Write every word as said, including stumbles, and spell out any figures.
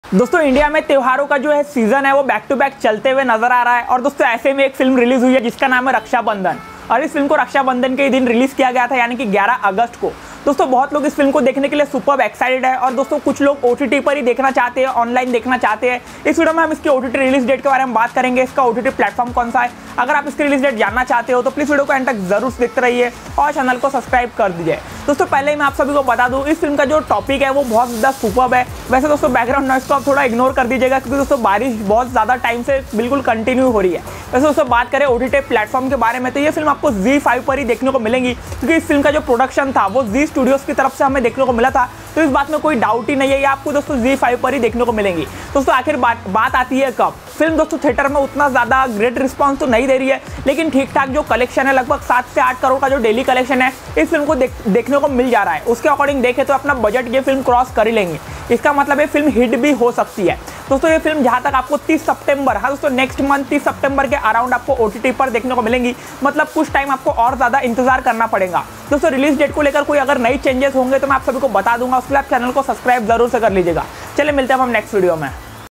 दोस्तों इंडिया में त्योहारों का जो है सीजन है वो बैक टू बैक चलते हुए नजर आ रहा है। और दोस्तों ऐसे में एक फिल्म रिलीज हुई है जिसका नाम है रक्षाबंधन। और इस फिल्म को रक्षाबंधन के दिन रिलीज किया गया था, यानी कि ग्यारह अगस्त को। दोस्तों बहुत लोग इस फिल्म को देखने के लिए सुपर एक्साइटेड है। और दोस्तों कुछ लोग ओटीटी पर ही देखना चाहते हैं, ऑनलाइन देखना चाहते हैं। इस वीडियो में हम इसकी ओटीटी रिलीज डेट के बारे में बात करेंगे। इसका ओटीटी प्लेटफॉर्म कौन सा है। अगर आप इसकी रिलीज डेट जानना चाहते हो तो प्लीज वीडियो को एंड तक जरूर देखते रहिए और चैनल को सब्सक्राइब कर दीजिए। दोस्तों पहले ही मैं आप सभी को बता दूं, इस फिल्म का जो टॉपिक है वो बहुत ज़्यादा सुपर्ब है। वैसे दोस्तों बैकग्राउंड नॉइस को आप थोड़ा इग्नोर कर दीजिएगा, क्योंकि दोस्तों बारिश बहुत ज़्यादा टाइम से बिल्कुल कंटिन्यू हो रही है। वैसे दोस्तों बात करें ओटीटी प्लेटफॉर्म के बारे में तो ये फिल्म आपको ज़ी फाइव पर ही देखने को मिलेगी, क्योंकि इस फिल्म का जो प्रोडक्शन था वो जी स्टूडियोज़ की तरफ से हमें देखने को मिला था। तो इस बात में कोई डाउट ही नहीं है, ये आपको दोस्तों ज़ी फाइव पर ही देखने को मिलेंगी। दोस्तों आखिर बात बात आती है कब। फिल्म दोस्तों थिएटर में उतना ज़्यादा ग्रेट रिस्पांस तो नहीं दे रही है, लेकिन ठीक ठाक जो कलेक्शन है, लगभग सात से आठ करोड़ का जो डेली कलेक्शन है इस फिल्म को देख, देखने को मिल जा रहा है। उसके अकॉर्डिंग देखें तो अपना बजट ये फिल्म क्रॉस कर ही लेंगे। इसका मतलब ये फिल्म हिट भी हो सकती है। दोस्तों ये फिल्म जहाँ तक आपको तीस सितंबर, हाँ दोस्तों नेक्स्ट मंथ तीस सितंबर के अराउंड आपको ओटीटी पर देखने को मिलेंगी। मतलब कुछ टाइम आपको और ज़्यादा इंतजार करना पड़ेगा। दोस्तों रिलीज डेट को लेकर कोई अगर नई चेंजेस होंगे तो मैं आप सभी को बता दूंगा। उसके लिए आप चैनल को सब्सक्राइब जरूर से कर लीजिएगा। चलिए मिलते हैं हम नेक्स्ट वीडियो में।